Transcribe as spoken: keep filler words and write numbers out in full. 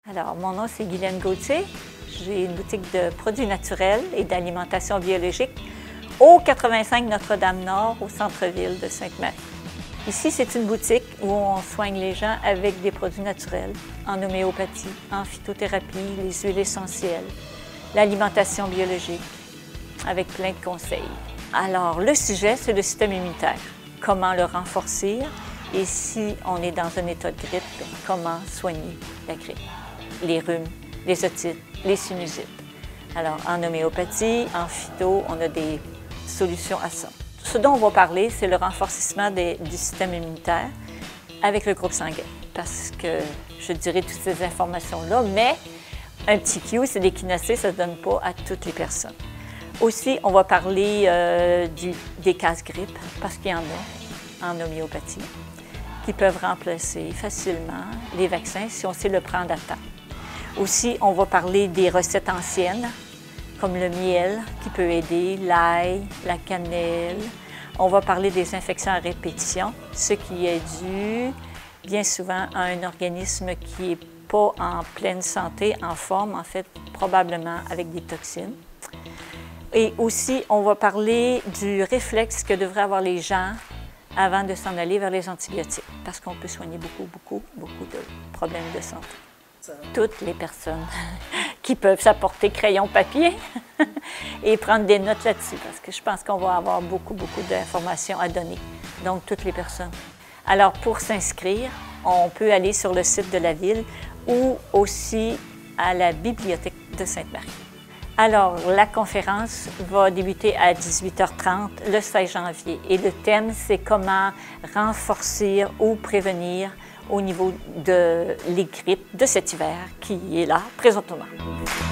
Alors, mon nom, c'est Guylaine Gauthier. J'ai une boutique de produits naturels et d'alimentation biologique au quatre-vingt-cinq Notre-Dame-Nord, au centre-ville de Sainte-Marie. Ici, c'est une boutique où on soigne les gens avec des produits naturels, en homéopathie, en phytothérapie, les huiles essentielles, l'alimentation biologique, avec plein de conseils. Alors, le sujet, c'est le système immunitaire. Comment le renforcer et si on est dans un état de grippe, comment soigner la grippe, les rhumes, les otites, les sinusites. Alors, en homéopathie, en phyto, on a des solutions à ça. Ce dont on va parler, c'est le renforcement des, du système immunitaire avec le groupe sanguin, parce que je dirais toutes ces informations-là, mais un petit cue, c'est l'échinacée, ça ne se donne pas à toutes les personnes. Aussi, on va parler euh, du, des casse-grippe, parce qu'il y en a en homéopathie, qui peuvent remplacer facilement les vaccins si on sait le prendre à temps. Aussi, on va parler des recettes anciennes, comme le miel qui peut aider, l'ail, la cannelle. On va parler des infections à répétition, ce qui est dû bien souvent à un organisme qui n'est pas en pleine santé, en forme, en fait, probablement avec des toxines. Et aussi, on va parler du réflexe que devraient avoir les gens avant de s'en aller vers les antibiotiques, parce qu'on peut soigner beaucoup, beaucoup, beaucoup de problèmes de santé. Toutes les personnes qui peuvent s'apporter crayon, papier et prendre des notes là-dessus, parce que je pense qu'on va avoir beaucoup, beaucoup d'informations à donner. Donc, toutes les personnes. Alors, pour s'inscrire, on peut aller sur le site de la ville ou aussi à la bibliothèque de Sainte-Marie. Alors, la conférence va débuter à dix-huit heures trente le seize janvier et le thème, c'est comment renforcer ou prévenir au niveau de les grippes de cet hiver qui est là présentement.